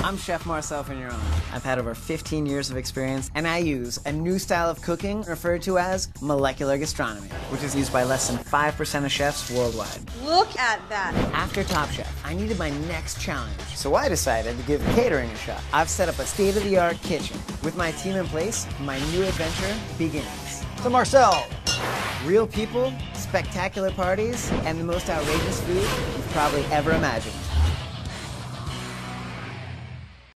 I'm Chef Marcel from Your Own. I've had over 15 years of experience, and I use a new style of cooking referred to as molecular gastronomy, which is used by less than 5% of chefs worldwide. Look at that. After Top Chef, I needed my next challenge, so I decided to give catering a shot. I've set up a state-of-the-art kitchen. With my team in place, my new adventure begins. So Marcel, Real people, spectacular parties, and the most outrageous food you've probably ever imagined.